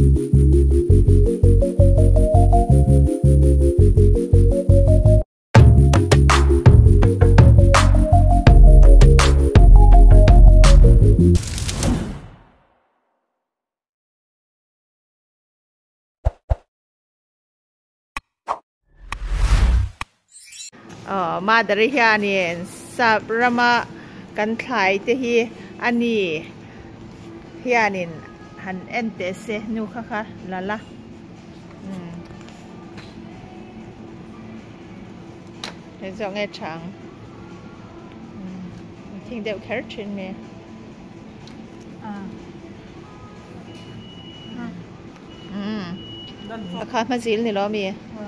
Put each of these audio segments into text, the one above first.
มาดริยานี่สับระมากันถ่ายที่อันนี้เฮียนินหันเอ็นเตเซนูค่ะละเห็นจังไงช่างทิ้งเดี๋ยวแคร์ชินเนี่ยราคามาซิลนี่หรอมี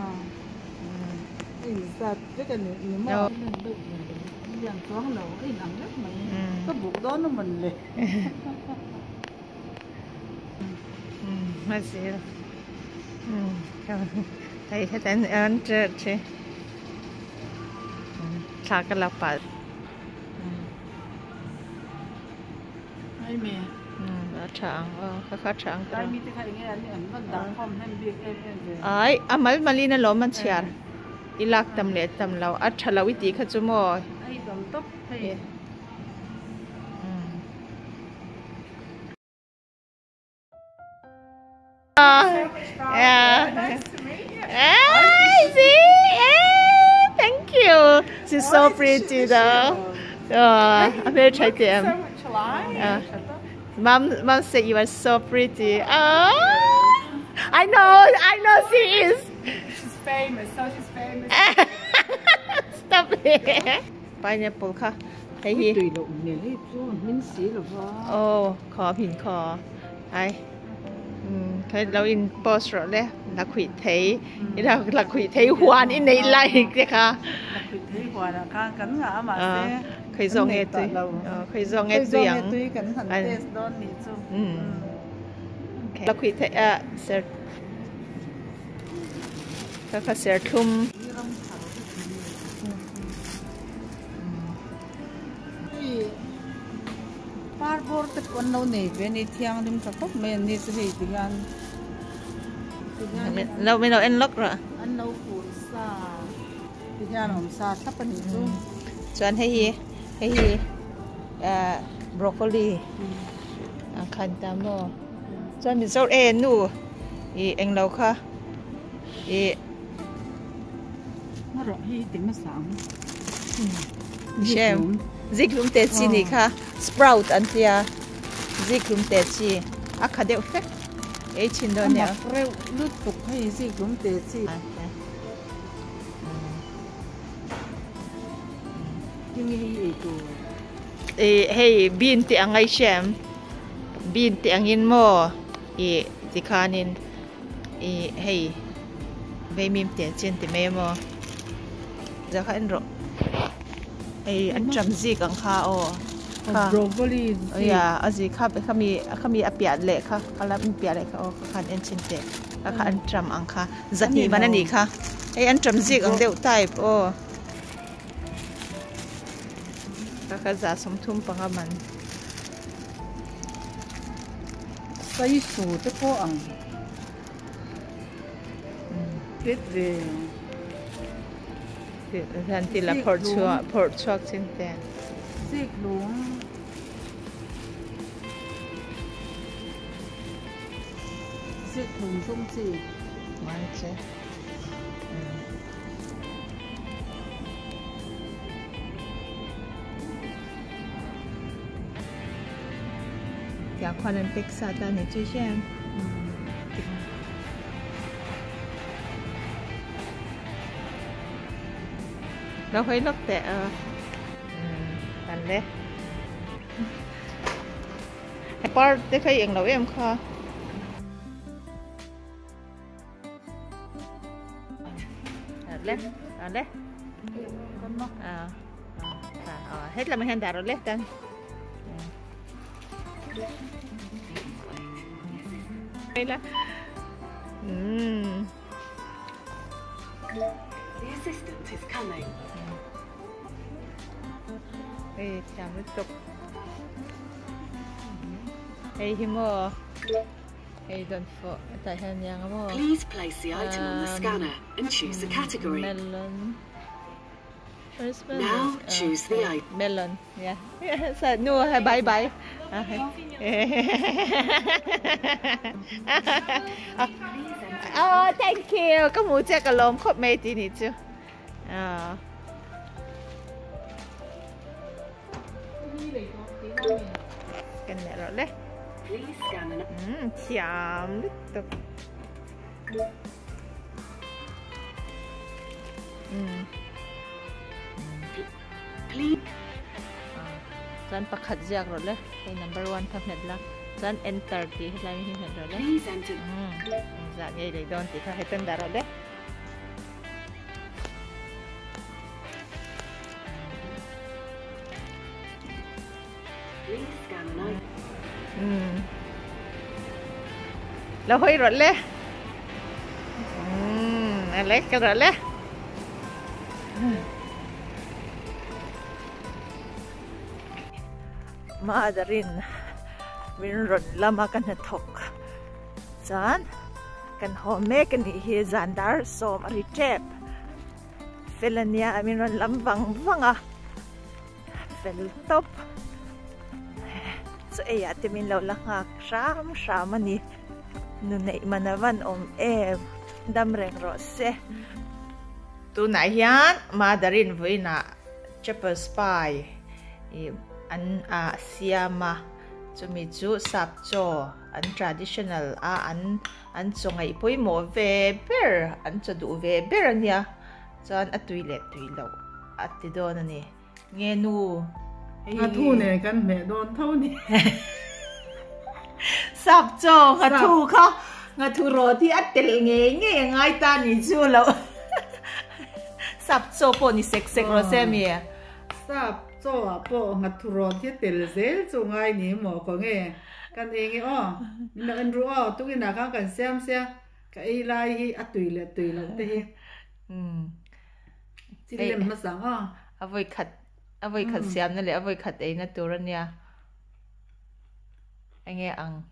cái này mà dạng thoáng đầu cái nặng nhất mà cái bụng đó nó mình liền mà gì thấy cái tên ơn chết chứ sao cái lọc bát ai mẹ nó trắng khá trắng cái mi cái này anh nó đắng không hay biết em ai amal malina lo man chiar ilak tamle tamlaw at thalawiti kha chumo ai dam top hay yeah thank you she's so pretty though I'm very try them mom said you are so pretty I know she is famous, so she's famous. Stop it. Pineapple ค่ะไอ้ฮีตุยลงเนี่ยรีบสู้มิ้นสีหรอพ่อโอ้ขอผินคอไอ้เคยเราอินโพสต์เลยลักขุยเทยเราลักขุยเทยหวานอินในไลค์เลยค่ะลักขุยเทยหวานอะค่ะกันหามาเซ่เคยส่งเอตุยเคยส่งเอตุยยังกันหันเทสโดนนี่สู้ลักขุยเทยเสร็จก็เสียทุ่มปาร์บอร์ตวันนู้นเนี่ยเป็นที่ยังดิมสักพักเมนนี่สิเหตุการณ์เราไม่เราเอ็นล็อกหรออันนู้นฟูซาที่ยังหอมซาทับปนิจุส่วนให้บรอกโคลีคันตามโมส่วนมีโซเอ็นนู่เอ็งเราค่ะน่ารักที่ติดมาสามเชมซิกลุมเตชีนี่ค่ะสปราวต์อันเดียซิกลุมเตชีอะคาเดลเฟกชินโดเนี่ยเร็วลุดตุกให้ซิกลุมเตชียังมีอีกตัวให้บินที่อังไงเชมบินที่อังยินโมที่คานินให้ไม่มีเตียนเจนที่ไม่โมจะข้าอันรออันจำซีกังข้าโอค่ะบรอกโคลีอาจีข้ามีอภิญเล็กค่ะข้ารับอภิญเล็กค่ะโอ้ข้าอันเชนเตะแล้วข้าอันจำอังค่ะจัดนี่มันนี่ค่ะอันจำซีกังเดียวไทป์โอ้ข้าจะสมทุมปังมันใส่สูตรก็อังเด็ดเดียวทันทีละพอร์ตชัวเช่นเดียวซิกหลวงซิกหลวงส้มจีมันเจ๊อยากควันเป็นซาตานในจุดเช่นเราเคยลอกแต่กันเลยไอ้ปอร์ได้เคยเองเราเอ็มค่ะเล็กเล็กhết là mình hành đạo rồi lết chân đây là The assistant is coming. Ê, chào mấy tục. Ê, hiếm mơ. Hey, don't for tại sao nhang mo? Please place the item on the scanner and choose the category. Melon. Where's melon? Now choose the item. Melon. Yeah. So no, bye bye. Oh, thank you. Có mua chiếc cái lồng khóc mê tí nị chứ. Cái này rồi đấy. Please scan an chạm lít tục. Please. Saan pakadjak rồi đấy. Cái number 1 thập net lang. Saan enter tí lại mình hiện rồi đấy. Please enter. Dạ vậy để đón tí phải tên đã rồi đấy. Please scan an item. Lâu hơi rồi đấy. Lấy cái rồi đấy. Madarin winron lama kan hatok. San kan home kan hi zandar som ari chep. Felania aminron lambang vanga. Fel top. So ay atimin law langak sham ani nunay manavan damreng rose. Tunay yan madarin vina chepper spy. An siyama chumichu sapcho an traditional an chungai poi mo ve ber an chadu ve ber ania chan atuile tuilo atidon ani ngenu thu ne kan me don thau ni sapcho thu kha thu ro ti atel nge ngai ta ni chu lo sapcho po ni sek ro se mi sap cho po ngat thuro thiết tel zel cho ngai ni mo ko nge kan enge min na enru tu ina kan sem kai lai hi atui lo te hi chi lem ma sang avoi khat siam na le avoi khat ei na turania enge ang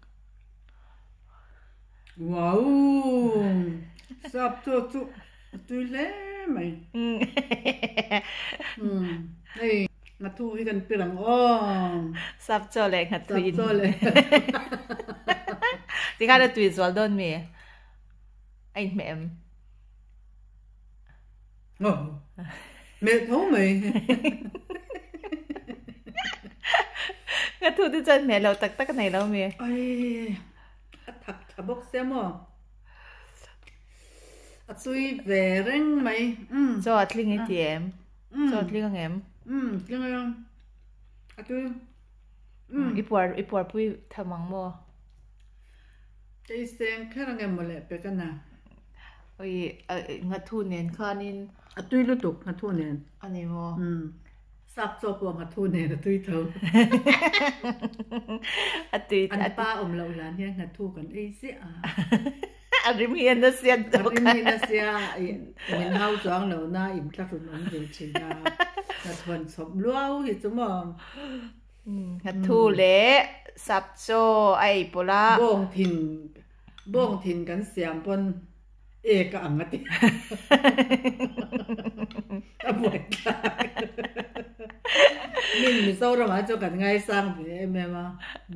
wow sap cho tui le mai hey ngặt thu hi kan pirang sap cho le ngặt thu in cho le ti ka da tui zol don me ai me em me thấu mày ngặt thu ti chân me lo tak cái này đâu me ai thak bốc xem chui về reng mày cho atling ti em cho atling em keng chui ipuar pui thamang mo cái sen khá là em một lẹ cái nào oi ngặt thu nen khanin chui lu tục ngặt thu nền ani mo sắp cho bộ ngặt thu nền là chui thâu atui anh ba lâu lan nha ngặt thu còn ấy xí arim hian na sian arim hian na sia mình hao choang lâu na im chắc rồi nó về chỉ na ngặt thuần sụp luau thì chúng mà ngặt thu lệ sắp cho ai pola bong thìn kan siam pon ka angati abuai min sau ra ma cho kan ngai sang thì em mà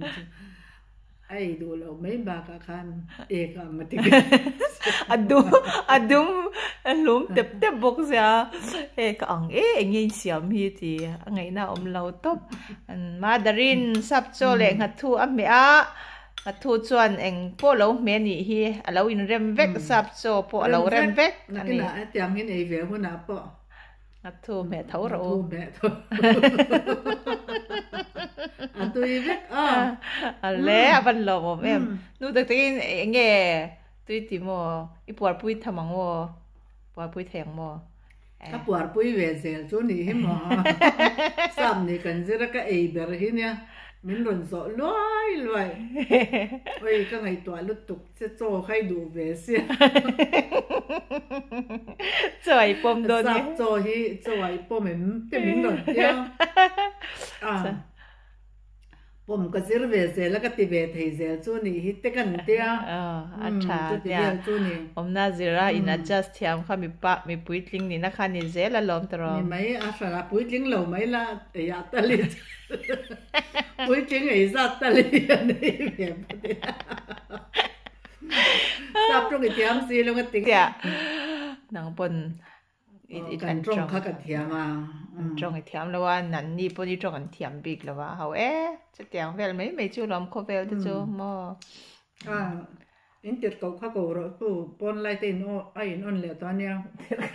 ai du lo mấy ba ka khan ka angati adum lum tep bok sia ka ang ngin siam hi ti ngai na lo top madarin sap cho le ngặt thu amea ngặt thu chuan eng po lo me ni hi alo in rem vek sap cho po alo rem vek ani na tiang in ei ve huna po ngặt thu me thau ro me tho atui vek ale aban lo mo em nu tak tin nge tui ti mo ipuar pui thamang mo puar pui theng mo ka puar pui ve zel chu ni hi mo sam ni kan zira ka ei ber hi nia mình luận rõ loi ôi cái ngày tuổi lúc tục sẽ cho khai đủ về xe chơi bom đôi sắp cho hi cho ai bom mình luận theo ผมก็ซื้อเวเซแล้วก็ติเวทให้เซลจูนี่ฮิตกันเดียอัชชาเนี่ยผมน่าจะราอินอาจัสเทียมค่ะมีปุ้ยลิงนี่นะคะนี่เซลล้อมตรอมีไหมอาสระปุ้ยลิงเราไหมล่ะอยากตะลิดปุ้ยลิงไอ้สัตว์ตะลิดนี่เพียบสับตรงไอ้เทียมซีแล้วก็ติ๊กนางปนกันตรงข้ากับเทียมมาตรงไอ้เทียมแล้วว่านั่นนี่ปนที่ตรงกันเทียมบิ๊กแล้วว่าเขาจะเตียงเวลไม่จู่ล้อมเขาเวลจะจู่มออินเตอร์เขาก็รู้ผู้ปนไล่ตีนไอ้นนเหลือตอนเนี้ย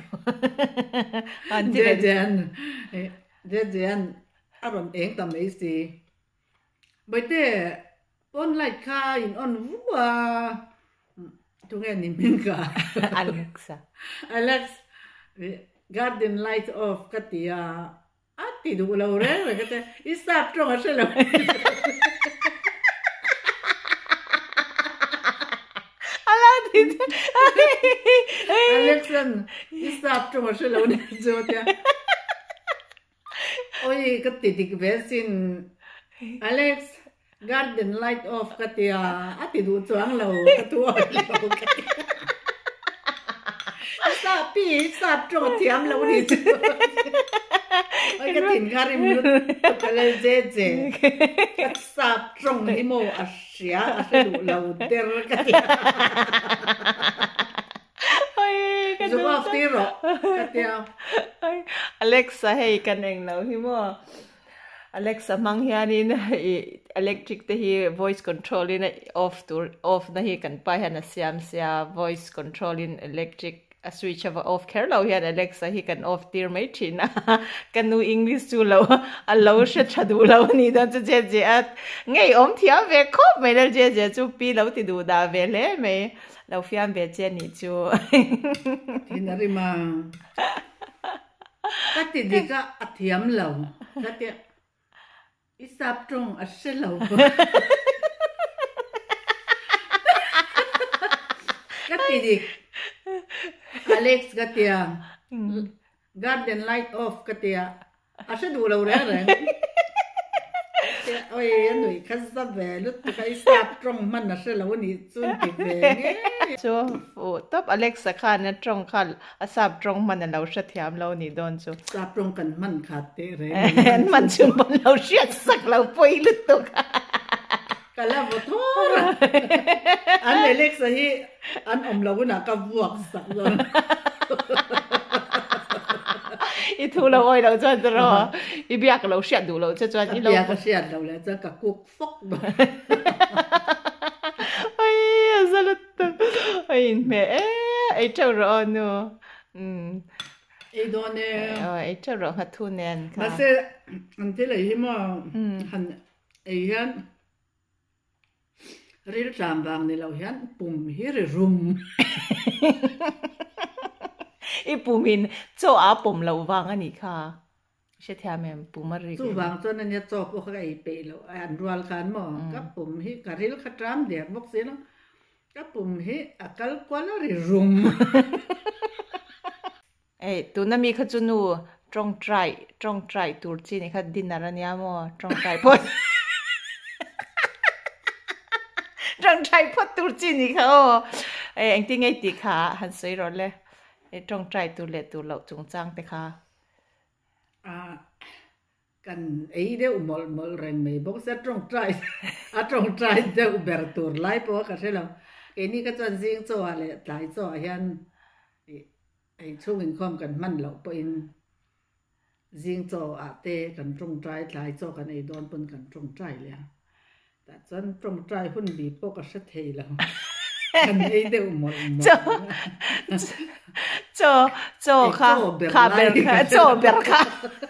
เจนอารมณ์เองแต่ไม่สิไปเตะปนไล่ข้าอินนวัวทุกอย่างนี่มิงกาอเล็กซ์ garden light off ก็ตีติดูเราเรื่องก็จะอีสับตรงใช่ไหมอะไรที่อเล็กซ์อีสับตรงใช่ไหมเนี่ยจูเดียโอ้ยก็ติดเวสินอเล็กซ์ garden light off ก็ตีติดูจวงเราก็ตัวเราพี่สับตรงเทียมแล้วนี่จูไอ้กระถิ่นการิมลุก็เลยเจ๊สับตรงที่โมอาเซียอาเซียดูเราเดรกันจะว่าฟีโร่กันเดียวอเล็กซ์ให้กันเองแล้วที่โมอเล็กซ์มังเฮียนี่นะอิเล็กทริกที่ voice control นี่นะ off นะที่กันไปฮะนะเสีย voice control in electric a switch of off care เราเห็น Alexa ที่กัน off ตีไม่ชินนะกันดู English จูเราเราเชื่อดูเรานี่ตอนจะเจ๊ไงเที่ยวเวคบไม่ได้เจ๊จูปีเราติดูดาวเวลเลยไม่เราฟิอันเวเจนี่จูที่นั่นมาก็ติดดีก็เทียมเราก็เดียอีสับตรงอัศเราก็ติดดีAlex ก็เตีย garden light off ก็เตียอาจจะดูเราเรื่องโอ้ยหนุ่ยข้าสับเวลุตุกไอ้สับตรงมันนะเชื่อเราวันนี้สุนติเวจูโอ้ตบ Alex สักขนาดตรงขันสับตรงมันเราเชื่อเทียมเรานี่โดนจูสับตรงกันมันขาดเตะเลยมันชุนบนเราเชื่อสักเราปุยลุตุกกันแล้วบ่ทออันเล็กสิอันเราก็น่ะก็บวกสักเลยอีทูเราอ้อยเราจวนจะรออีเบียกเราเสียดูเราจะจวนอีเราเบียกเสียเราแล้วจะกับกุกฟกไอ้สลุดไอ้แม่ไอ้เจ้ารอเนาะไอ้โดนเนี่ยไอ้เจ้ารอหัดทุนแน่นค่ะมาเสียอันที่ไหนที่มาหันไอ้ยันรีดจามบางในเราเห็นปุ่มฮิริรุมอีปุ่มหินโจอาปุ่มเราวางอันนี้ค่ะใช่แท้แม่ปุ่มมารีโจวางจนนั้นเนี่ยโจพวกไอ้เปย์เราอันรัวกันหมอกับปุ่มฮิการิลขัดรามเดียบกเสียเนาะกับปุ่มฮิอักลกวาลริรุมตัวนั้นมีขจุนูตรงใจตัวจีนี่ค่ะดินอะไรเนี่ยมั่วตรงใจพอดตรงใจพอดตัวจีนี่ค่ะเอ็งที่ไงตีขาหันสวยร้อนเลยตรงใจตัวเล็กตัวเหล่าจงจ้างแต่ค่ะกันไอ้เดี๋ยวมอลเรนไม่บอกจะตรงใจตรงใจเดี๋ยวเบอร์ตัวไล่พวกกันใช่หรอไอ้นี่ก็จนซิงโซ่อะไรหลายโซ่ยันไอ้ช่วงอินคอมกันมันเราเป็นซิงโซ่เตะกันตรงใจหลายโซ่กันไอ้โดนเป็นกันตรงใจเลยแต่จนตรงใจหุ่นบีพวกกันเสถียรแล้วกันไอ้เดี๋ยวมอลโจค่ะค่ะเบลค่ะโจเบลค่ะ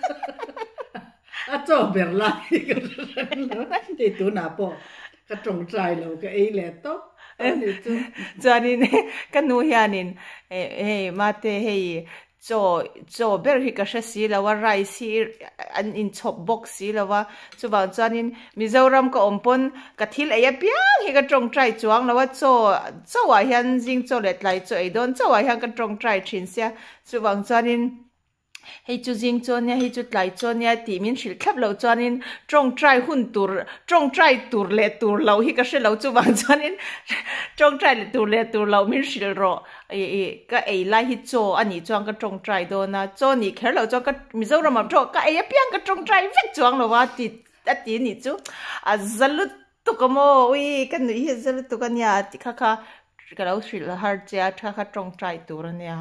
โจเบลไล่กันติดตัวหน้าปอกกระตรงใจเราก็ไอ้แหละต๊อกจานินกันนูเฮียนินมาเตเฮโจเบลฮิกาเชสีแล้วว่าไรซีอันอินชอบบกสีแล้วว่าจูบจานินมิจารามก็อมปนกะทิลเอเปียงฮิกาตรงใจจวงแล้วว่าโจว่าเฮียนจิงโจเล็ดไหลโจไอโดนโจว่าเฮียนกะตรงใจชินเสียจูบจานินให้จุจิงจวนเนี่ยให้จุดไหลจวนเนี่ยตีมินสิลขับเราจวนนินจงใจหุ่นตัวจงใจตัวเล็ดตัวเราฮิก็เสเราจูบางจวนนินจงใจตัวเล็ดตัวเรามินสิลรอก็ไล่ฮิโจอันนี้จวงก็จงใจโดนนะจวนนี่แค่เราจวงก็มิเจ้าเรามาโจก็เพียงก็จงใจฟิกจวงเราว่าตีนี่จูจะลุดตุกโมวิกันนี่จะลุดตุกันเนี่ยค่ะก็เราสิลฮาร์ดจะค่ะจงใจตัวเนี่ย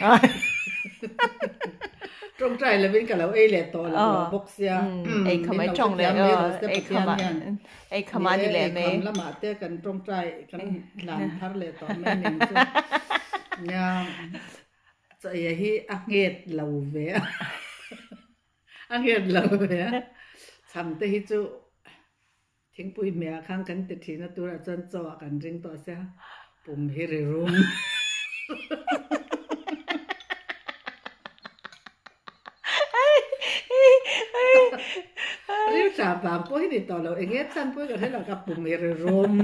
ตรงใจเลยเป็นกับเราเลยต่อเราบกเสียไอ้ขมายจงเลยไอ้ขมานี่แหละไหมละหมาดเต้กันตรงใจกันหลานพัดเลยต่อแม่หนึ่งเนี่ยจะอย่างที่อักเงดเราเว้ยอักเงดเราเว้ยทำแต่ที่จู่ทิ้งปุยเมียข้างกันติดทีนะตัวเราจนจ่อกันริงต่อเสียปุ่มเฮริรุมรีบสาบามปุ้ยนี่ต่อเราเองเงี้ยสั้นปุ้ยก็ให้เรากับปุ่มเฮริรุม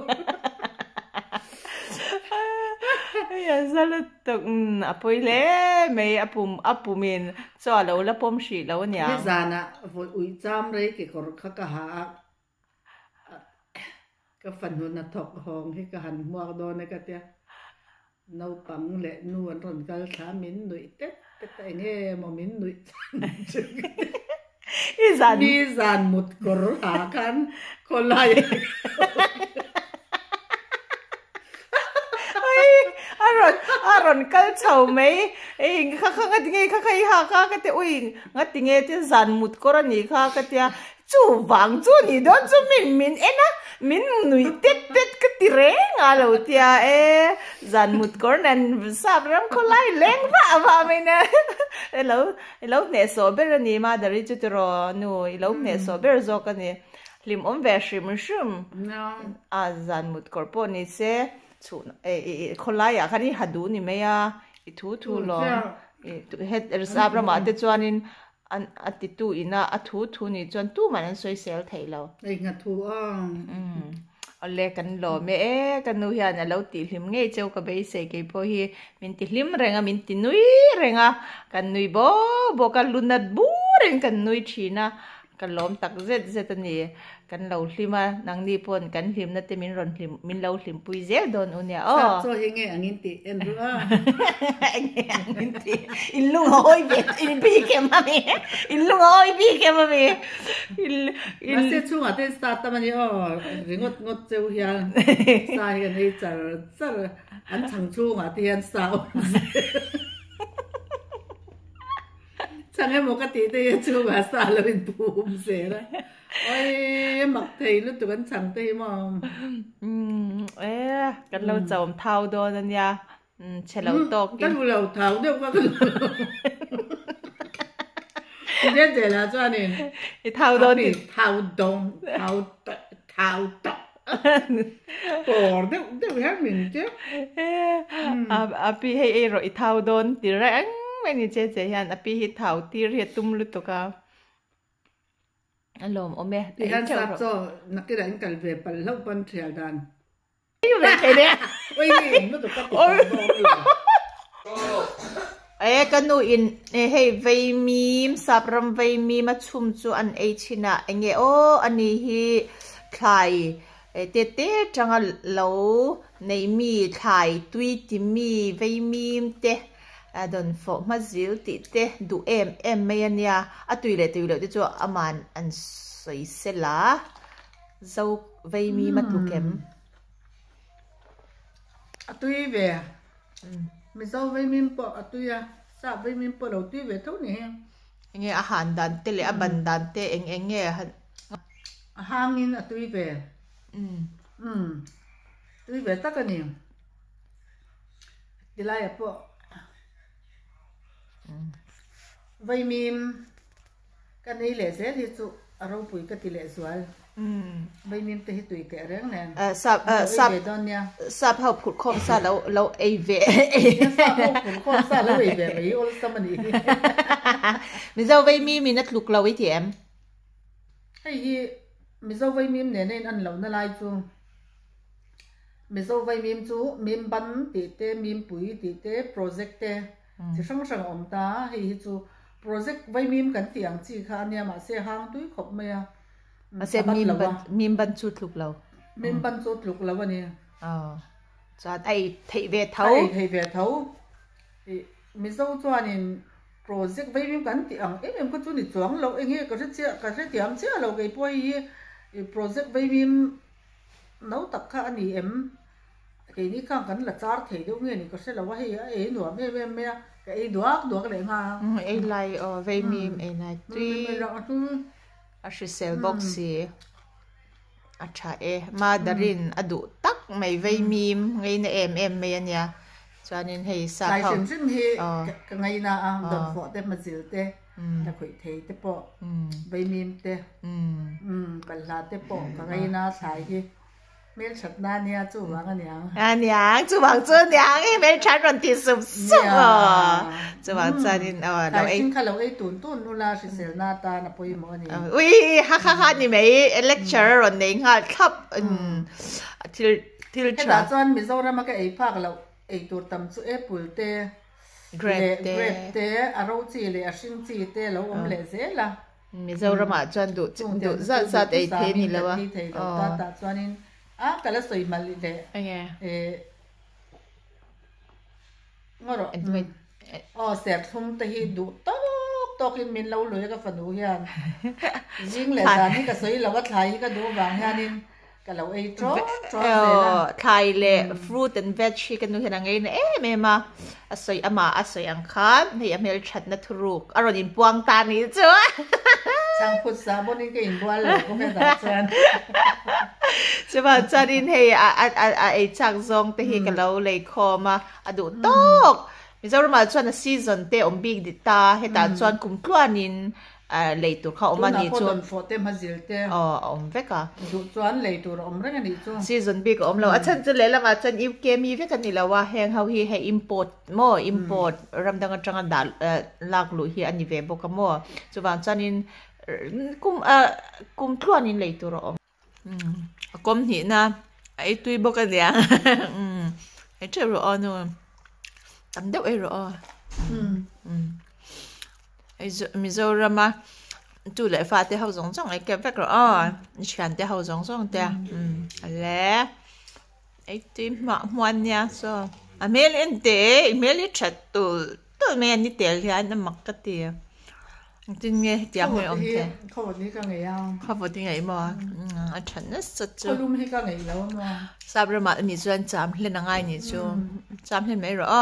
อย่าสลัดตกปุ้ยเล่ไม่ปุ่มมินจ่อเราละปุ่มสีเราเนี่ยนี่จานะอุ้ยจามเลยกี่คนเขาก็หาก็ฝันหุ่นนัดทอกห้องให้ก็หันมัวโดนในกระเตียนูปังเละนวลรอนกัลสามินหนุ่ยเต๊ะแต่เงี้ยมอมินหนุ่ยนี่จานมุดกระหากันคนไล่อารอนกัลเฉาไหมเอ้ข้างัดงี้ข้าหาข้าก็เตอุ้ยงัดงี้ที่จานมุดกระนี่ข้าก็เตจู่วังจู่นี่โดนจู่มินเอ็นะมินหนุ่ยเต็ดก็ตีเร่งอะไรเตียจานมุดกระนั้นทราบเรื่องคนไล่เล้งว่าไม่นะแล้วเนี่ยสอบเบอร์นี่มาเดี๋ยวจะรอหนูแล้วเนี่ยสอบเบอร์จอกันเนี่ยลิมเวชิมชิมจานมุดกระปนี่เสชุนคนไล่อะคันนี้หัดดูนี่ไหมอะทูหรอเฮ็ดทราบเรามาแต่จวนนินอันติตูอินะอัทูนี่จวนตู้มันสวยเซลไทยเราไอ้งัดทูเอาเล็กกันหล่อแม่กันนู่นเนี่ยเราติลิมเงี้ยเจ้าก็ไปเสกพอฮีมินติลิมเรงมินตินุยเรงกันนุยบ่กันลุนัดบูเรงกันนุยชีนะกันล้อมตักเจ็ดนี่กันเราลิมานังนี่ปนกันลิมนั่นแต่มินรอนลิมมินเราลิมปุยเซลโดนอุเนี่ยอ๋อโซ่ยังไงอันนี้ติเอ็นรู้อันนี้ติอินลุงอ้อยเบ็ดอินพี่แกมามีอินลุงอ้อยพี่แกมามีมาเสียช่วงอ่ะที่สตาร์ทมันนี่อ๋อริงงดเจ้าเฮียนสายกันนี่จะอันช่างช่วงอ่ะที่อันสาวฉันให้หมกติเตยชูภาษาเราเป็นภูมิเสียนะโอ้ยหมักไทยรู้ตัวกันฉันเตยมองกันเราจมเท้าโดนนั่นยาเชลล์ตกกันเราเท้าเดียวกันเดี๋ยวเดี๋ยวละจ้านี่เท้าโดนเท้าโดนเท้าตกโอ้เดี๋ยวแค่หนึ่งเจ้าพี่ให้รอยเท้าโดนตีแรงไม่นี่เจ๊ยันอภิหิตเท้าตีเรียตุ้มลุตกาอารมณ์โอเมที่ฮันซับโซนักกีฬากันเวปัลเล่าปันเทียดันอยู่ไหนเนี่ยโอ้ยไม่ต้องตัดกันนูอินให้เวมีมสับรำเวมีมาชุมจูอันเอชินะเงี้ยโออันนี้ฮีไทยเตจังเราในมีไทยตุยติมีเวมีมเตโดนฟอกมาซิลติเตดูเอ็มไม่ยันยาตุยเลยที่จะอามันอันสวยเสล่าเจ้าเวมีมาตุกเอ็มตุยเวไม่เจ้าเวมีมปอตุยทราบเวมีมปอเราตุยเวเท่านี้เงี้ยอาหารดันเตเลยบันดันเตเองเงี้ยหางนินตุยเวตุยเวตักกันนี่ดีไลน์ปอไวมีมกันนี่แหละเสียที่สุเราปุ๋ยกันที่แหละสวยไวมีมแต่ที่ตุยแต่เรื่องนั้นสับเขาผุดคมซาเราเอเวสับเขาผุดคมซาเราเอเวไม่โอ้สมัยนี้มิเจ้าไวมีมีนัดลุกเราไว้ที่ไอ้ยี่มิเจ้าไวมีมเนี่ยในอันเราในไลน์จูมิเจ้าไวมีมจูมีมบันติเตมีมปุ๋ยติเตโปรเจกต์เตจะช่างอมตาให้จู project vai mim kan tiang chi kha ania ma se hang tui khop me a se mim ban chu thluk lo mim ban chu thluk lo ani chan ai thei ve tho mi zo chuanin project vai mim kan tiang em ko chu ni chuang lo enge ka se tiam che lo ge poi hi project vai mim nấu tập kha ani em cái ní khang kan la char thei deuh nge ni ka se lawa hei a e nuam me ka e duak le nga e lai o ve mim e nai tui a sel box si a tha e ma darin adu tak mai ve mim ngei na em me ania chuanin hei sa thau lai sim hi ka ngai na a don fo te ma zil te ta khoi thei te po ve mim te kal la te po ka ngai na sai hi mel chat na nia chu wang aniang chu wang chu niang e mel chat ron ti sup chu wang chanin lo ei kha lo ei tun nu la si sel na ta na poi mo ni ui ha ni mei lecture ron nei nga khap til cha chuan mi zo ra ma ka ei phak lo ei tur tam chu apple te grape te aro chi le a sing chi te lo om le zela mi zo ra ma chuan du za ei the ni lo wa ta chuanin kala soi mali de ngoro ser thum te hi du tok in min lo lo ka fanu hian jing le dan ni ka soi lo wa thlai ka du wang hianin ka lo ei tro thai le fruit and veg kan nu hena ngei na me ma asoi ama asoi ang khan hei amel that na thuruk aron in puang ta ni chu sang phut sa bonin ke in bwal lo ko me da chan chaba charin hei a chang zong te hi ka lo le khoma adu tok Mizoram chuan a season te om big di ta heta chuan kum tluanin leitur kha omani chuan fote mazil te om veka du chuan leitur om reng ani chu season big om lo achan chu le lama chuan if ke mi veka ni lawa heng how hi he import ramdang atanga dal lak lu hi ani ve boka mo chuwang chuanin kum tluanin leitur om kom hi na ai tui boka dia ai che ro onu tam deuh ai ro ai Mizoram tu le fa te hau zong zong ai ke vek ro ni chan te hau zong zong te le ai ti ma hwan nya so amel ente email chat tu me ni tel hian na mak ka ti tin nge tiang hoi om te khaw ni ka nge ya khaw ti ngai mo a chan na sa chu kolum hi ka ngai lo mo sabra ma mi chuan cham hlen na ngai ni chu cham hlen mai ro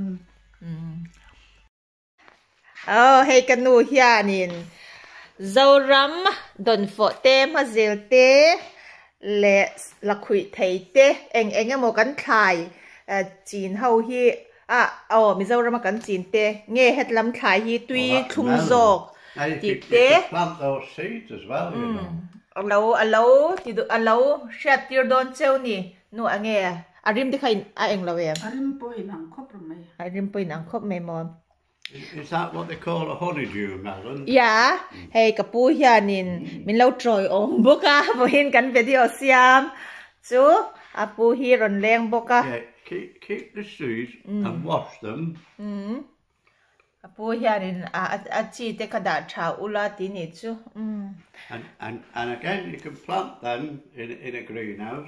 hei kanu hianin zoram don fo te ma zel te le la khui thei te eng amo kan thlai chin ho hi Mizoram kan chin te nge het lam thlai hi tui thung zok ti te plant those seeds as well, you know. Alo shat tir don cheu ni no ange arim de khain a eng lawe arim poi nang khop me mo Is that what they call a honeydew melon? Yeah, hey kapu hianin min lo troi om boka bohin kan video siam chu apu hi ron leng boka keep the seeds and wash them. Apu hianin a chi te kada tha ula ti ni chu And again you can plant them in a greenhouse.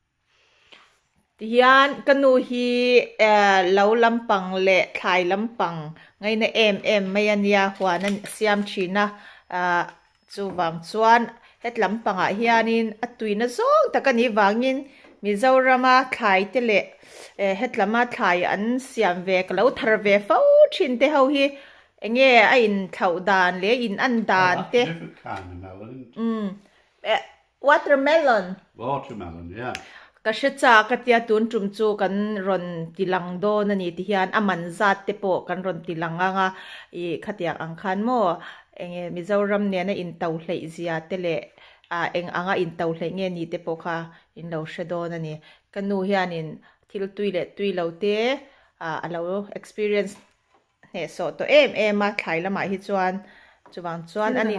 Hian kanu hi lo lampang le thlai lampang ngai na em mai ania hwanan siam thina chuwang chuan het lampanga hianin atuina zong takani wangin Mizorama thlai te le het lama thlai an siam ve kalo thar ve fo thin te ho hi enge a in thau dan le in an dan te Different kind of melon. Watermelon, yeah. Kashicha katia tun chumchu kan ron tilang do na ni ti hian aman zat te po kan ron tilanga nga I khatiak ang khan mo enge Mizoram ne na in tau hlei zia te le eng anga in tau hlei nge ni te po kha in lo shedo na ni kanu hian in thil tui lo te alo experience he so to ma thlai lama hi chuan chuan ani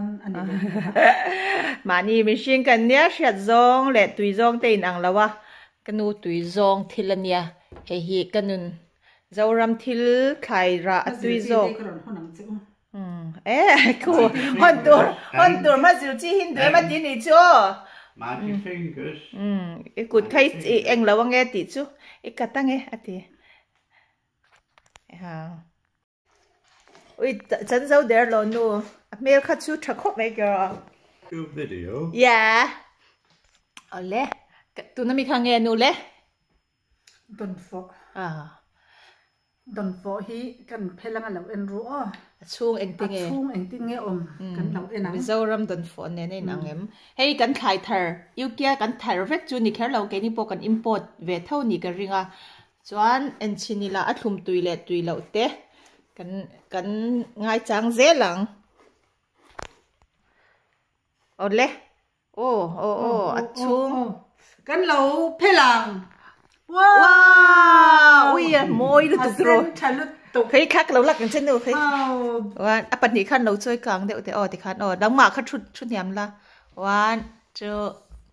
mani machine kan nia hriat zong le tui zong te in ang lawa kanu tui zong thilania hi kanun zoram thil khai ra tui zong ku hon tur ma zil chi hin de ma ti ni chu Magic fingers. I kut khai eng lo nge ti chu I kata nge ati ha ui chan zo der lo nu mer kha chu thakho me girl Your video. yeah ole tu na mi kha nge nu le Don fo à Don fo hi kan phelang lo en ru o chung eng ting e chung eng ting nge kan lo en ang zo ram don fo ne nei nang em hey kan khai thar yu kia kan thar vek chu ni kher lo ke ni po kan import ve thau ni ka ringa chuan en chini la a thlum tui lo te kan ngai chang ze lang ole a chung kan lo phelang wow ui moi lu tu ro chalut tu thấy khác lâu lạc trên đâu thấy wow one à bạn đi khăn lâu chơi càng đều thế thì khăn đóng mà khăn chút nhầm là one two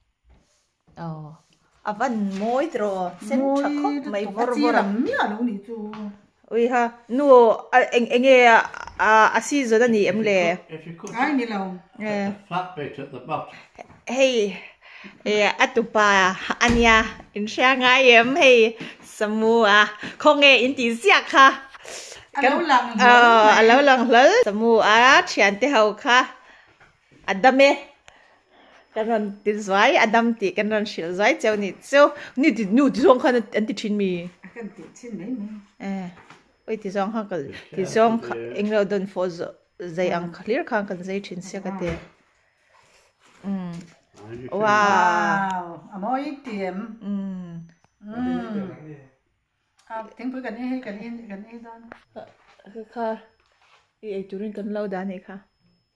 à vẫn mối rồi xem chắc khóc mày vợ làm mía đâu nị chú ui ha nu anh nghe xí rồi đó nị em lệ If you cut ai nị lâu the flat bit at the bottom. hey atupa anya in sang ngay em hey semua không nghe in tiếng Việt ha lâu lần lớn semua chuyện thế hậu kha Adam cái này tiếng Việt Adam thì cái này hiểu Việt cho nên so ni tiếng Anh anh tiếng mi kan ti chin mấy mấy ôi tiếng Anh ha cái tiếng Anh anh lo don for zai ang clear khang kan zai chin sia cái thế And you can- wow amoi tiệm tiếng phơi gần ấy đó kha ai turin kan lo da nei kha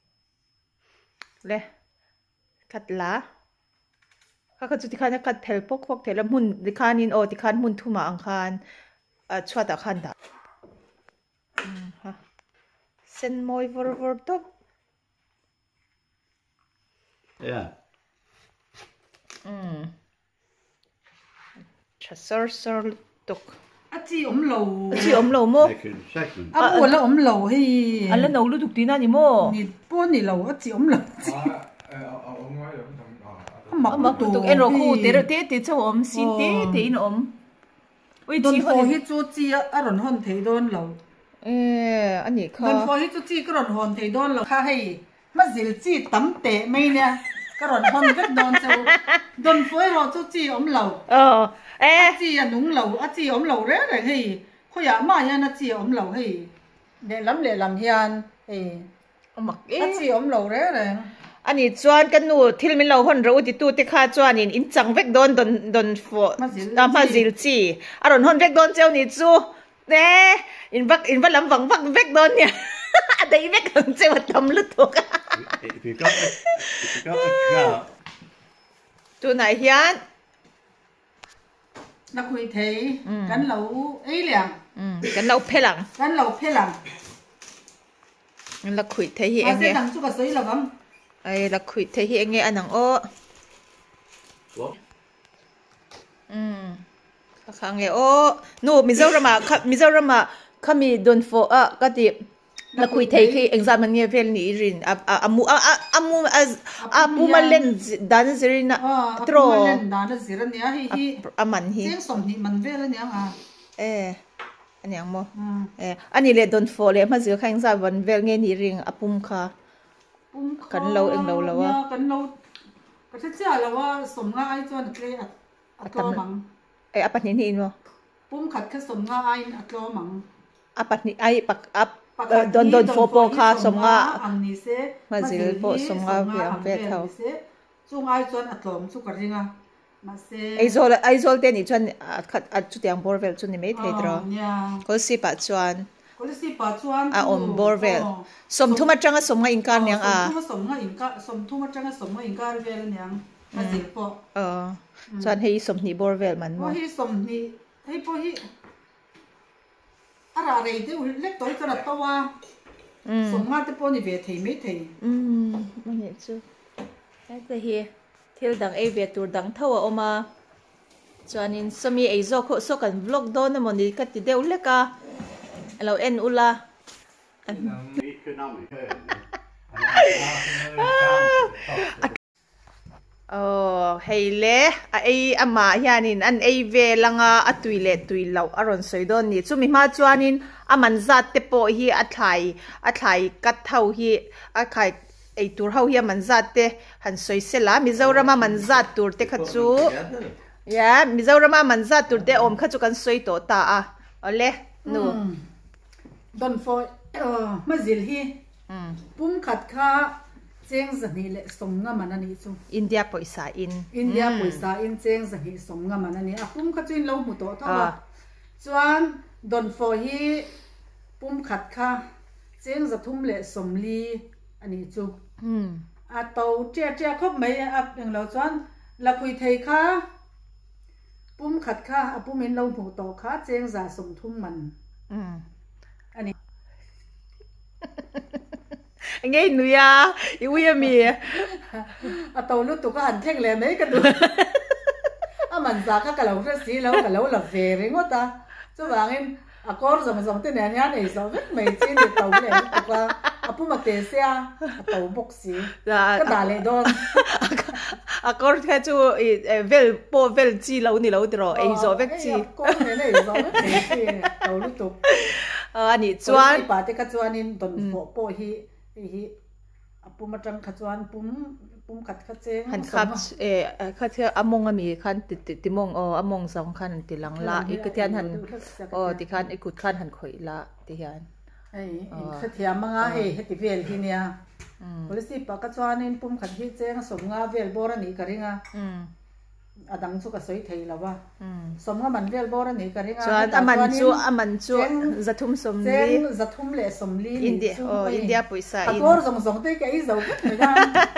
le kat la kha chu ti khana kat thel pok thela mun di khanin ti khan mun thuma ang khan chhuata khan da ha sen moi vor top Yeah. sor tok chi lâu chi lo mo Making segments. buồn là lâu hay ala no lu tuk tina ni mo nị buồn nị lâu chi lâu ma tuk en ro khu te cho sin te in ui Don chi fo ho hi chu chi a ron hon thei don lo ani Don kha fo hi chu chi ka ron hon thei don lo kha hei ma zil chi tam te mai nè ka ron hon vek don chau Don fo ro chu chi lo chi a nung lo a chi lo re re hei kho ya ma ya na chi lo hei le lam hian hei mak a chi lo re re ani chuan kan nu thil min lo hon ro ti tu te kha chuan in chang vek don fo ma zil chi aron hon vek don cheu ni chu ne in vak lam wang vak vek don nia dai vek kan cheu tam lu to ka If you got a trout, tu nai hian na khui thei kan lo ei liang kan lo phelang kan lo phelang la khui the hi a se enge dang chu ka soi la gam ai la khui the hi enge anang o what? khange o no Mizorama khami don fo ka ti la khui thei khi exam nge vel ni rin amu malen dan zirina tro len da na zira nia hi aman hi seng som ni man ve la nia anyang mo ani le don fo le ma zir kha exam van vel nge ni ring apum kha kan lo eng lo lo wa kan lo ka cha cha la wa som nga ai chuan kle a tlo mang apat ni mo pum khat kha som nga ai a tlo mang apat ni ai pak ap don fo po kha som nga ang ni se ma zil po som nga ve thau chung ai chuan a tlom chu ka ringa ma se aizol te ni chuan chu tiang borvel chu ni me thei dro nia ko si pa chuan policy pa chuan on borvel som thuma changa som nga inkar nyang som thuma changa som nga inkar vel nyang ma zil po chuan hei som ni borvel man mo hi som ni hei po hi ara re te ul lek toi chara tawa som nga te po ni ve thei me thei mani chu ai hi thil dang e ve tur dang thawa oma chuan in somi ei zo kho so kan vlog do na moni ka ti deu leka alo en ula You can hei le ai ama hianin an ei ve langa atui le tui lo aron soidon ni chumi ma chuanin aman zat te po hi a thlai kat thau hi a khai ei tur ho hi man zat te han soisela Mizorama man zat tur te khachu ya Mizorama man zat tur te om khachu kan soi to ta a ole nu don fo mazil hi pum khat kha cheng zani le songa manani chu India poisa in cheng zani songa manani a pum kha chuin lo mu to thawa chuan don fo hi pum khat kha cheng zathum le somli ani chu a to che khop mai a eng lo chuan la khui thei kha pum khat kha a pum in lo mu to kha cheng za som thum man ani nghe nuya iuya mi a to lu tu ka han theng le mai ka du a man za kha ka lo ra si lo ka lo la ve re ngota chu wangin a kor zong te ne nya nei zo vet mai chin de to le tu ka a pu ma te sia a to bok si ka da le don a kor kha chu vel chi lo ni lo dro ei zo vek chi ko ne nei zo vet chi to lu tu ani chuan pa te ka chuanin don po hi apuma tang khachuan pum khat kha cheng han khap khathia among ami khan timong among song khan tilang la ikatian han ti khan ikut khan han khoi la ti hian ai khathia manga heti vel hi nia policy pa ka chuanin pum khat hi cheng somnga vel bor ani karinga adang chu ka soi thei lawa somnga man vel bor ani karinga chuan aman chu zathum le somli India poisa in akor zong te ka i zo ka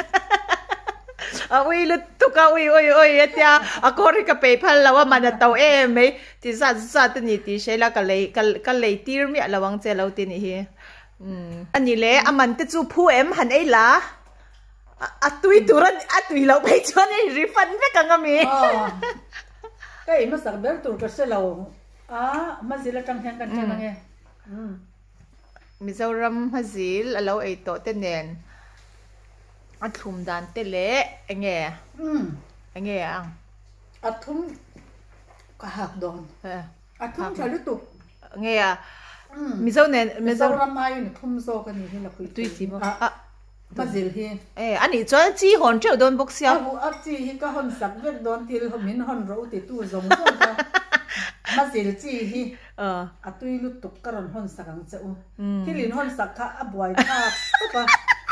ui lu tu ka ui atia akor ka pe phal lawa man tau me ti za te ni ti shela ka lei tir mi lawang che lo ti ni hi ani le aman te chu phu em han ei la atui turan atui lo pe chuan ei refund ve ka ngami kai ma sak ber tur ka se lo ma zila tang hang kan chang nge Mizoram hazil alo ei to te nen athum dan te le enge ang athum ka hak don athum chalu tu nge Mizoram ai ni thum zo ka ni la khui tui ti mo mazil hi ani chuan chi hon cheu don box sia chi hi ka hon sak vek don til min hon ro ti tu zong zong ka mazil chi hi atui lu tuk karon hon sakang cheu tilin hon sak kha abuai tha pa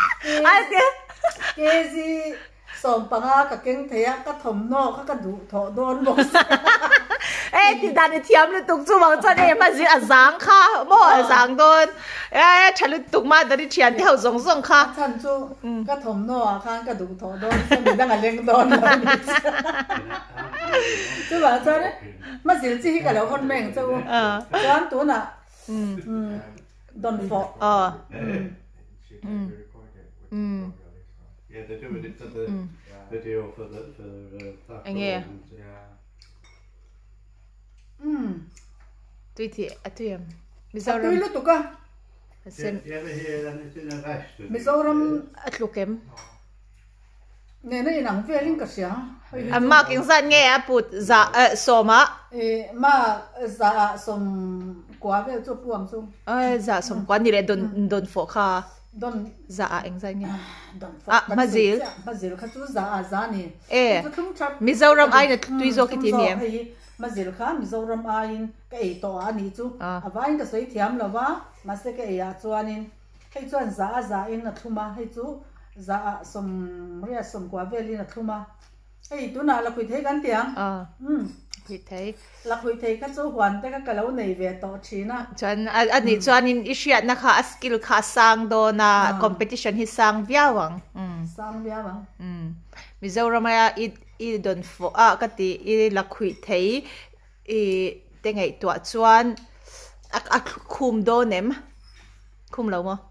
kezi som panga ka keng theya ka thom no ka du tho don box ti dan thiam lu tuk chu wang chan mazil azang kha mo azang don chalu tuk ma dari thian theu zong zong kha chan chu ka thom no khan ka du tho don se mi dang leng don chu ba chan mazil chi hi ka lo hon meng chu chan tu na don fo Yeah, they're doing it for the video for platform. Yeah. Tweety, atuyam. Mizoram. Atui lu tu ka. You ever hear anything of Ashton? Mizoram atlukem. Ne na inang feeling ka siya. Amma king san nge aput za soma. Ma za som kwa ve chu puang chu. Za som kwa ni le don fo kha. Don za eng san nge. Don fo. Mazil kha chu za ni. Mizoram ai na tui zo ki ti ni. Mazil kha Mizoram ain ka ei to ani chu awain ka soi thiam lawa ma se ka ya chuanin hei chuan za in na thuma hei chu za som ria som kwa veli na thuma hei tu na la khui thei kan tiang khui thei la khui thei ka chu hwan te ka lo nei ve to thina chuan ani chuanin ishiat na kha skill kha sang do na competition hi sang viawang Mizoram I don fo kati I la khui thei te ngai tua chuan khum do nem khum lo mo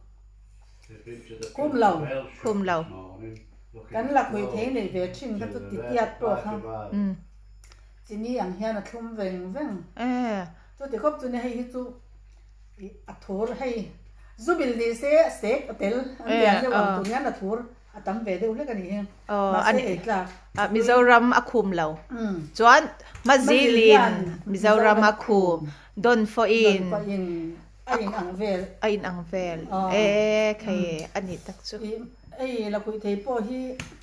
khum lo kan la khui thei nei ve thin ka tu ti tiat to kha chini ang hian a thum veng tu ti khop chu ne hei hi chu a thor hei zubil ni se sek hotel an dia le wang tu nya na thur atam ve deu le kan ni ma se etla Mizoram akhum lo chuan mazilin Mizoram akhum don for in ai ang vel khai ani tak chu ai la kui thei po hi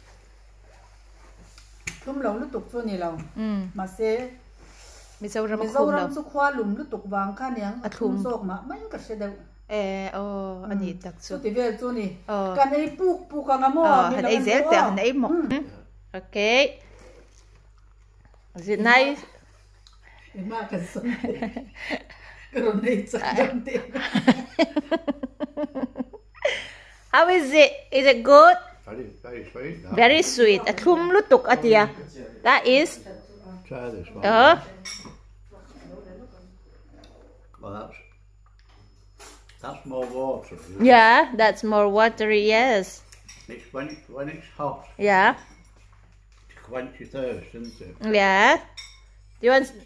thum lo lu tuk chu ni lo ma se Mizoram akhum lo chu khwa lum lu tuk wang kha niang athum sok ma mai ka se deu ani tak chu ti vel chu ni kan ei puk ka ngamo han ei zel te han ei mo okay is it nice ma ka so karon nei cha jante how is it good Very sweet. very sweet athum lutuk atia that is Try this one. Well, that's more water. Isn't it? yeah that's more watery yes It's when it's hot yeah to quench your thirst, isn't it? yeah do you want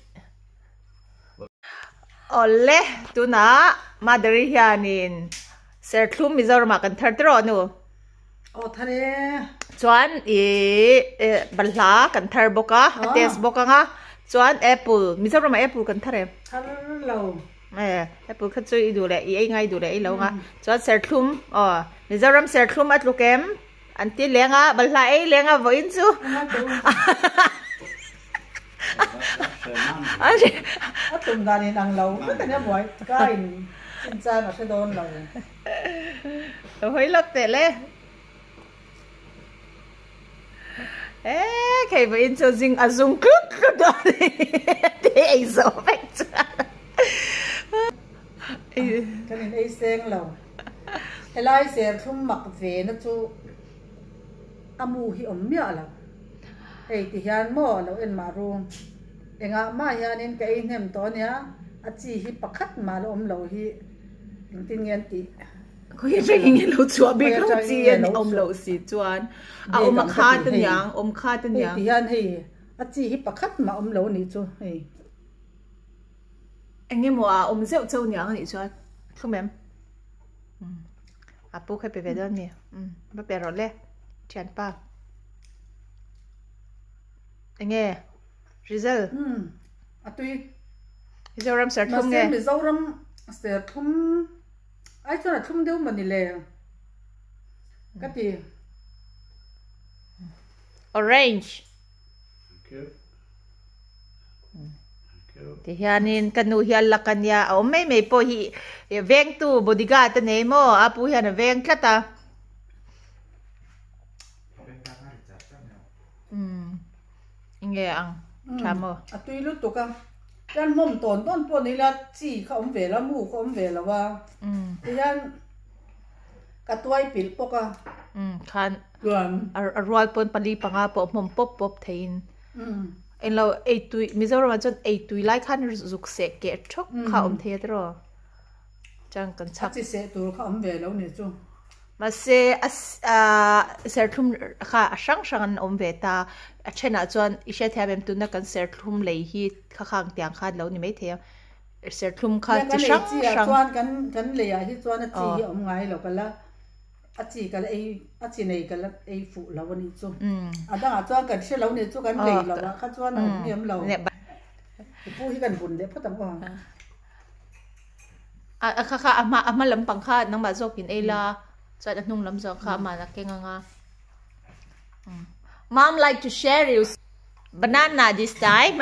ole tu na madari hianin serthlum Mizoram kan thartro nu thare chuan balhla kan thar boka test boka nga chuan apple Mizoram apple kan thare thar lo apple kha chui du le ai ngai du le ai lo nga chuan serthlum Mizoram serthlum atlukem anti lenga balhla ai lenga voin chu atum dani nang lo ka ne boy kai chin cha na se don lo hoi lok te le kai voin chu jing azung kuk do te ai zo vek chu kan ei seng lo elai ser thum mak ve na chu amu hi mya la ei ti hian mo lo en ma rum enga ma hianin ka ei nem to nya achi hi pakhat ma lo lo hi tin ngen ti khoi ring lo chu bi kho chi an lo si chuan kha tan yang kha tan yang ti hian hei achi hi pakhat ma lo ni chu hei anh mo zeu châu nyang ni chuan không em apu khai pe ve don ni ba pe ro le chan pa anh Rizal atui Mizoram serthlum nge Mizoram serthlum ai cho là thum deu mani le ka ti orange Thank you. ti hianin kanu hian lakanya mai mai po hi veng tu bodyguard ta nei mo apu hian veng thata inge ang chamo atui lu to ka kan mom ton po ni la chi kha ve la mu kha ve la wa ti hian ka tuai pil po ka khan luan arwal pon pali panga po mom pop thein en lo tui Mizoram chon tui lai khan zuk se ke thok kha the tro chang kan chak chi se tur kha ve lo ni chu ma se serthlum kha sang sang an ve ta achena chon ishe thabem tu na kan serthlum lei hi kha khang tiang kha lo ni mai the serthlum kha chi sang sang chuan kan le ya hi chuan chi hi ngai lo kala achi kala achi nei kala fu lo ni chu ada chuan kan se lo ni chu kan le lo kha chuan niam lo pu hi kan bun de phatam wa kha ama lam pang kha nang ma zokin ela chuan anung lam zo kha ma na kenga nga Mom like to share you banana this time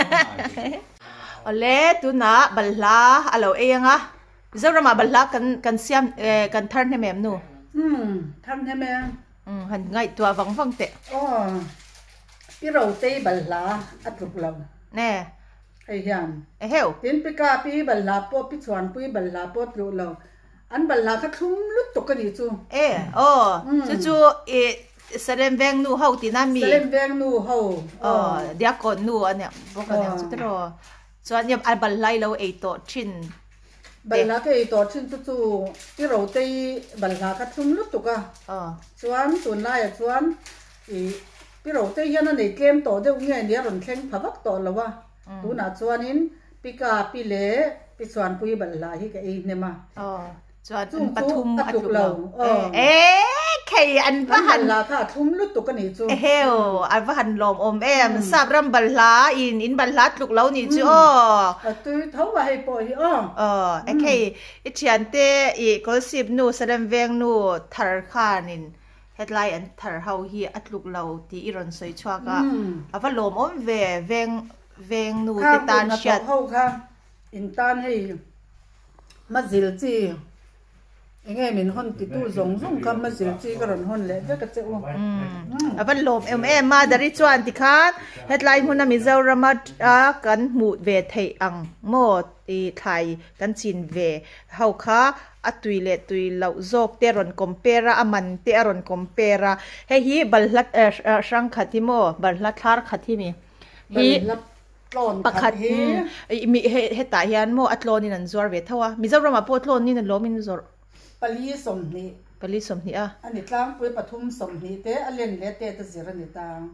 ole tu na balhla alo enga Mizoram balhla kan siam kan thar ne mem nu thar ne me han ngai tua wang te pi ro te balhla atruk lo ne ai hian heu tin pi ka pi balhla po pi chuan pi balhla po tru lo an balhla kha thum lut to ka ni chu chu Salem veng nu hau ti na mi Salem veng nu hau dia kon nu ane boka ne chu tro chuan yam al bal lai lo ei to thin balhla ke ei to thin chu pi ro te balhla kha thum lut to ka chuan tun lai chuan pi ro te hian nei tlem to deuh nge ni ron thleng phawak to lawa tu na chuan in pi ka pi le pi chuan pui balhla hi ka ei nema จวนปทุมอัดลูกเราใครอันว่าว่าหันลาค่ะทุ่มลุตุกันนี่จูเฮลอันว่าหันลมอมแอมทราบรำบัลลาอินบัลลัดลูกเรานี่จูอ้อตุ้ยเท่าว่าให้ปล่อยอ้อไอ้ใครอิจฉาเตอีก็สิบนูแสดงเวงนูทาร์คานินเฮดไลน์อันทาร์เฮาฮีอัดลูกเราที่อิรันสวยชัวก็อันว่าลมอมเวงนูติตานเชียดเข้าค่ะอินตานให้มาซิลจียังไงมันคนติดตู้ส่งคำมาซิลจีก็รันคนเลยก็จะอ้วอันว่าลมมาดาริจวนติคานเฮดไลน์หุ่นมิเซารามัดกันหมู่เวทไทยอังโมตีไทยกันจินเวเฮาค่ะอัตุยเลตุยเหล่าโจกเตรอนคอมเปราอามันเตรอนคอมเปราเฮีบัลลัดช่างขัดที่โมบัลลัดทาร์ขัดที่มีฮีปะขัดมีเฮตาเฮียนโมอัตโลนี่นันจวร์เวทว่ามิเซารามาโพตโลนี่นันโลมินจวร์ปลีสมนี่ปลีสมนี่อันนี้ตั้งปุยปทุมสมนี่เตะอันเล่นเละเตะตะเสียรันนี่ตั้ง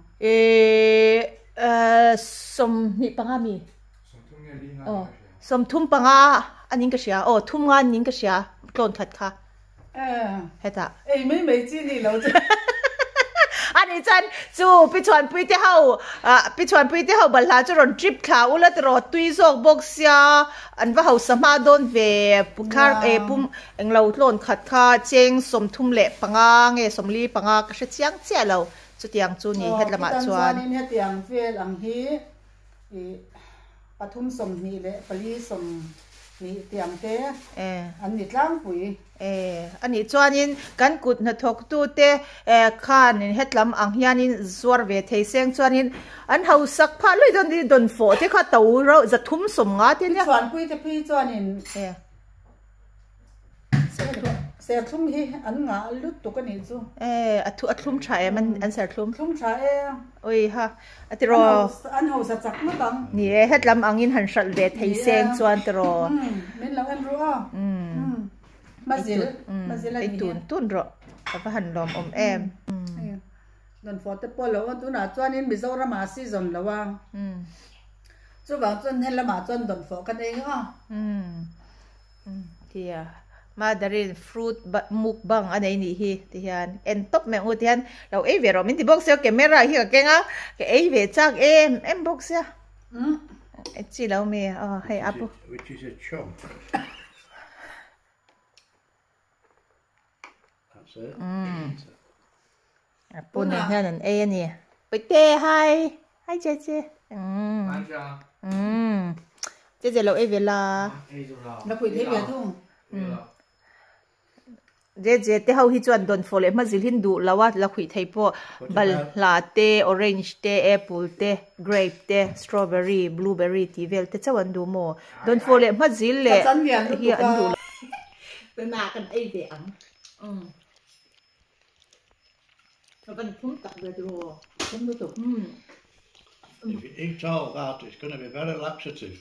สมนี่ปังอามีสมทุ่มปังอาอันนี้ก็เสียทุ่มงานนี้ก็เสียโกนขัดค่ะเฮตาไม่จีนี่เราจะอันนี้จันจูไปชวนไปที่เฮาบัลลาจะรอนทริปค่ะอุลัดรอตุยซอกบอกเสียอันว่าเฮาสมาดอนเวปุคาร์ปุ่มเอ็งเราโลนขัดค่ะเจงสมทุ่มเละปังางสมลีปังก็เสียงเจ้าเราจุดยังจูนี่เฮ็ดละมาชวนนี่เฮ็ดยังเฟลอังฮีปทุมสมนี่เละปลีสมนี่เตียงเตะอันนี้ตั้งปุยอันนี้จวนยินกันกุดนะทกตูเตข้านินเฮ็ดลำอังยานินสวรเวทเซงจวนยินอันเฮาสักพาลุยดอนดีดอนโฟที่ข้าตัวเราจะทุ่มสมงาที่เนี่ยจวนปุยจะพี่จวนยินเสียทุ่มฮีอันงาลุดตุกันนี่จูอัดทุ่มชายมันอันเสียทุ่มชายโอ้ยฮะอันที่รออันเฮาสักจักมั้งตังนี่เฮ็ดลำอังยินหันสัลเวทเซงจวนที่รอไม่เราอันรู้มาซิลไอตุนรอแต่ว่าหันลมอมแอมนนฟอร์ตปอลแล้วตุนอาจวนนี้มิโซรามาซีซันแล้วว่าจู่บางจนเห็นละมาจนดนฟอกันเองเทียมาดารินฟรุตมุกบังอันนี้ฮีที่ฮันเอ็นท็อปแมงอุที่ฮันเราเอเวอร์มินที่บ็อกเซียเกมเมราฮีกับเก่งอ่ะเอเวจากเอ็มบ็อกเซียจีเราเมย์ให้อัพ which is a chunk ปุ่นเนี่ยนั่นนี่ไปเตะให้เจเจเราเวลาเราคุยที่เบียร์ทุ่งเจเตะเขาฮิจวนโดนโฟเลมาซิลินดูแล้วว่าเราคุยไทยพอบัลลาเตออเรนจ์เตแอปเปิลเตเกรปเตสตรอเบอรี่บลูเบอรี่ทีเวลเตจะวันดูโมโดนโฟเลมาซิลเล่เฮียอันดูเป็นมากันเวียงแล้วกันทุ่มตักเดือดรัวทุ่มดูตุก If you eat all that, it's going to be very laxative.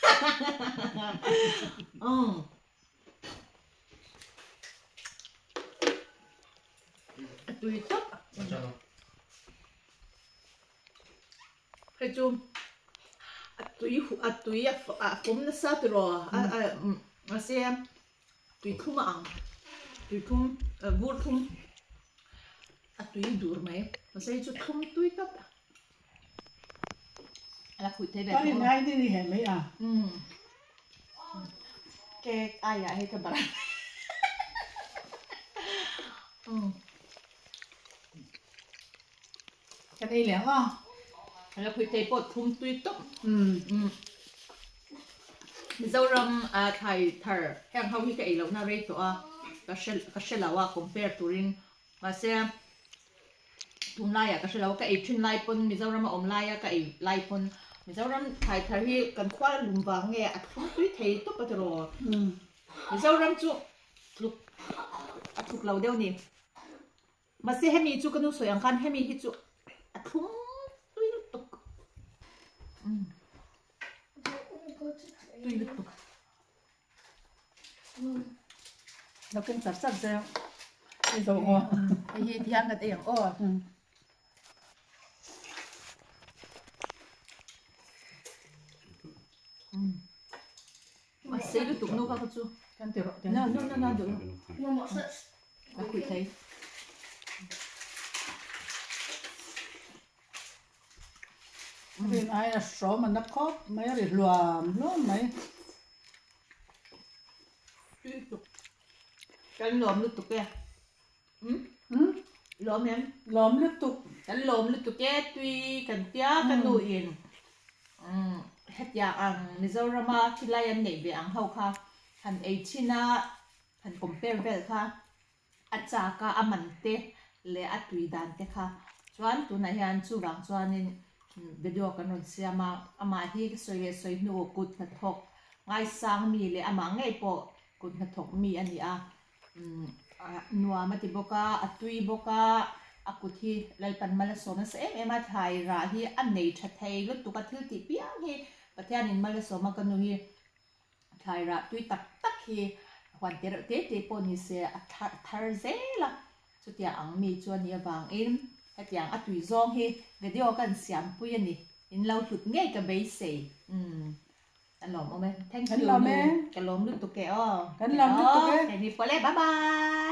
ตุยตับให้จุ่มตุยผมน่ะซาตรอมาเสียตุยทุ่มตุยทุ่มวูดทุ่มตุยดูร์ไหมมาเสียจุดทุ่มตุยตับแล้วคุยเท่แบบนี้ไหนนี่เห็นไหมแกอายให้กับบ้านกันเองแล้วแล้วคุยเท่ปดทุ่มตุยตับมิจารำไทยเธอแห่งเขาที่กับเอเราหน้าเรียตัวก็เชลว่า compare ตัวรินมาเสียทุนไล่ก็เชลว่ากับเอชุนไล่ปนมิจารำอมไล่กับเอไล่ปนมิจารำไทยเธอที่กันคว้าลุมวางเงี้ยทุ่มตุยเท่ตัวปัตตรอมิจารำจุลุกทุกเราเดี๋ยวนี้มาเสียให้มีจุกันนุ่งสวยอังคันให้มีฮิจุทุ่มตุยลุกตุกตุยลุกตุกเราเป็นสัตว์สัตว์เซลล์ไอ้ตัวไอ้เหี้ยที่ยังกันเองมาเซ sẽ lúc tục nô các chú Kan tiro. no được các quý thấy Rin ai a straw mà nó có mấy ri luam lo mấy. cái lồm lúc tục kia lồm em Lom lúc tục. cái lồm lúc tục kia tuy cần tia cần nuôi in hết dạng ang Mizorama khi lại anh này về ang hậu kha han ấy china han compare vel kha acha ka amante le atui dan te kha chuan tu na hian chu wang chuan in video kan on siama ama hi soi nu kut na thok ngai sang mi le ama ngai po kut na thok mi ani a nuwa mati boka atui boka akuthi lalpan malasona se ema thai ra hi an nei tha thei lu tu ka thil ti piang hi pathian in malasoma kanu hi thai ra tui tak tak hi hwan te po ni se thar zela chutia ang mi chuan ni awang in hetiang atui zong hi video kan siam pui ani in lau thut ngai ka bei se kan lom ome thank you Kan lom e. kan lom lu tu ke o Kan lom lu tu ke. ni pole bye bye